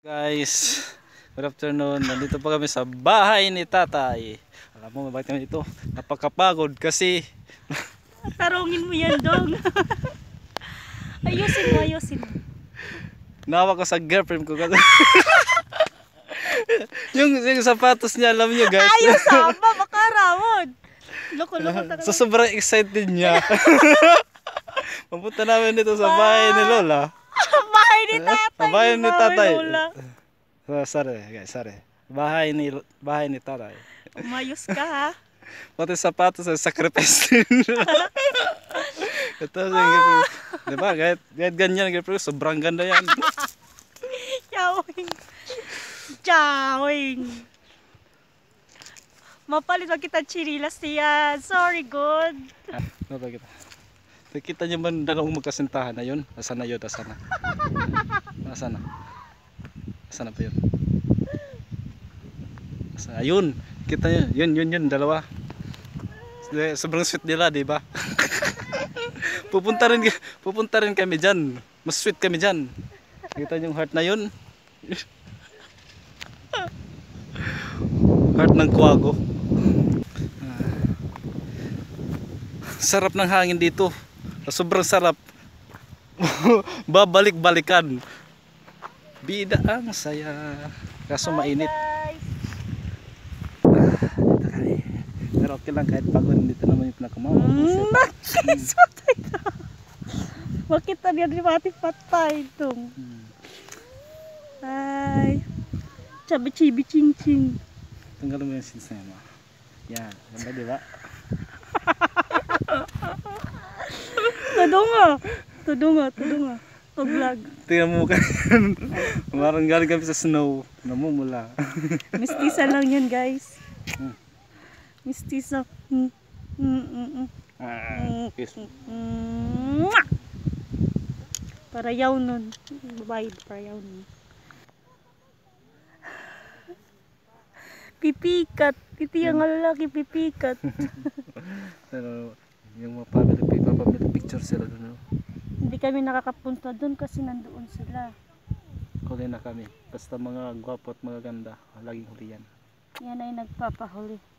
Guys, good afternoon. Nandito pa kami sa bahay ni Tatay. Alam mo, bakit kami dito? Napakapagod kasi Tarungin mo yan, Dong. Ayusin mo, ayusin mo. nawa ko sa girlfriend ko kasi. yung sapatos niya, alam niyo guys. Ayos sama, makaramon. Loko-loko talaga. So sobrang excited niya. Pupunta namin dito sa bahay ni Lola. Bahay ni Tatay. Bahay ni Tatay. Lola. Sorry guys, sorry. Bahay ni Tatay. Umayos ka, ha? Pati sapatos ay sacrifice din. Ito yung girlfriend. Diba? Kahit ganyan girlfriend, sobrang ganda yan. Chawing. Chawing. Mapalit wag kita chirilas niya. Sorry, good. Ano ba kita? Nakita niyo man dalawang magkasintahan na yun? Asan na yun? Asan na? Asan na? Asan na pa yun? Ayun! Kita niyo? Yun, dalawa. Sobrang sweet nila, di ba? pupunta rin kami dyan. Mas sweet kami dyan. Nakita niyo yung heart na yun? Heart ng kuwago. Sarap ng hangin dito. Sobrang sarap. Babalik-balikan. Bida ang saya. Kaso mainit. Dito kami. Pero okay lang kahit pagod. Dito naman yung pinakamama. Bakit tadi di mati patay dong. Ay. Cabi-cibi cing-cing. Tanggalin mo yung sinsema. Yan. Ganda diba? Tudunga. Pag-vlog. Tingnan mo ka. Parang galing kami sa snow. Namumula. Mistisa lang yan, guys. Mistisa. Kiss. Para yaw nun. Babae, para yaw nun. Pipikat. Ito yung lalaki pipikat. Pero yung mga family picture sila doon. Hindi kami nakakapunta doon kasi nandoon sila. Huli na kami. Basta mga gwapo at mga ganda. Laging huli yan. Yan ay nagpapahuli.